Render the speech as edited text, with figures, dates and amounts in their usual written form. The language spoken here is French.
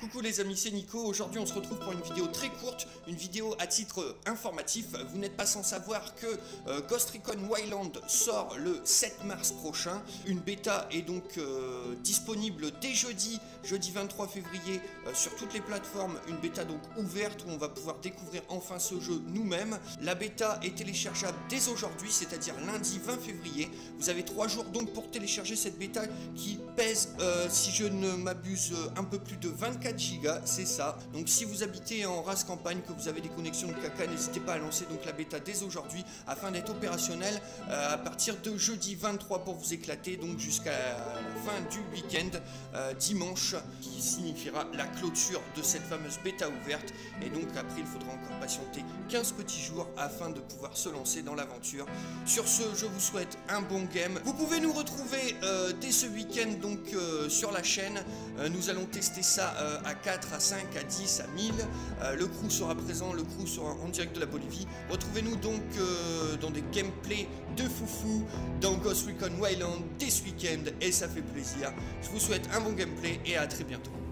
Coucou les amis, c'est Nico. Aujourd'hui on se retrouve pour une vidéo très courte, une vidéo à titre informatif. Vous n'êtes pas sans savoir que Ghost Recon Wildlands sort le 7 mars prochain. Une bêta est donc disponible dès jeudi 23 février sur toutes les plateformes. Une bêta donc ouverte où on va pouvoir découvrir enfin ce jeu nous-mêmes. La bêta est téléchargeable dès aujourd'hui, c'est-à-dire lundi 20 février. Vous avez 3 jours donc pour télécharger cette bêta qui pèse, si je ne m'abuse, un peu plus de 24 Go, c'est ça. Donc si vous habitez en race campagne, que vous avez des connexions de caca, n'hésitez pas à lancer donc la bêta dès aujourd'hui afin d'être opérationnel à partir de jeudi 23 pour vous éclater, donc jusqu'à la fin du week-end, dimanche, qui signifiera la clôture de cette fameuse bêta ouverte. Et donc après il faudra encore patienter 15 petits jours afin de pouvoir se lancer dans l'aventure. Sur ce, je vous souhaite un bon game. Vous pouvez nous retrouver dès ce week-end donc sur la chaîne. Nous allons tester ça à 4, à 5, à 10, à 1000. Le crew sera présent, le crew sera en direct de la Bolivie. Retrouvez-nous donc dans des gameplays de foufou dans Ghost Recon Wildlands dès ce week-end et ça fait plaisir. Je vous souhaite un bon gameplay et à très bientôt.